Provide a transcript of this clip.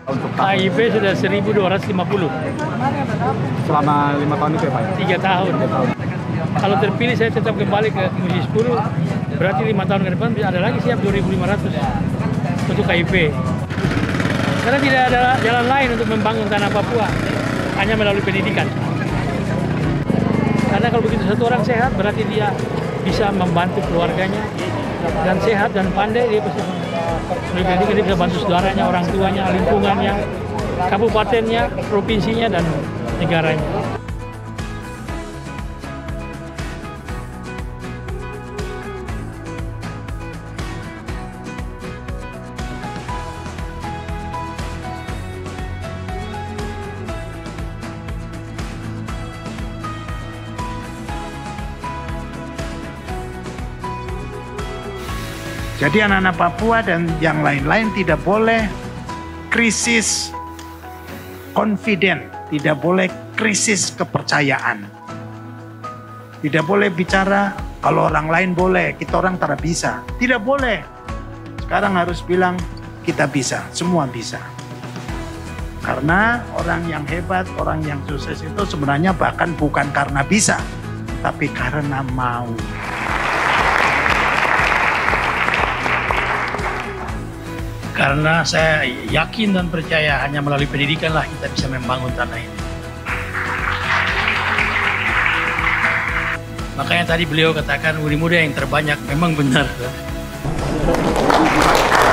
Untuk KIP sudah 1.250. selama 5 tahun itu ya Pak? 3 tahun. Kalau terpilih saya tetap kembali ke Komisi 10, berarti 5 tahun ke depan ada lagi siap 2.500 untuk KIP. Karena tidak ada jalan lain untuk membangun tanah Papua, hanya melalui pendidikan. Karena kalau begitu satu orang sehat, berarti dia bisa membantu keluarganya, dan sehat dan pandai dia bisa melalui pendidikan, dia bisa bantu saudaranya, orang tuanya, lingkungannya, kabupatennya, provinsinya, dan negaranya. Jadi anak-anak Papua dan yang lain-lain tidak boleh krisis confident, tidak boleh krisis kepercayaan. Tidak boleh bicara kalau orang lain boleh, kita orang tidak bisa. Tidak boleh. Sekarang harus bilang kita bisa, semua bisa. Karena orang yang hebat, orang yang sukses itu sebenarnya bahkan bukan karena bisa, tapi karena mau. Karena saya yakin dan percaya hanya melalui pendidikanlah kita bisa membangun tanah ini. Makanya tadi beliau katakan umur muda yang terbanyak, memang benar.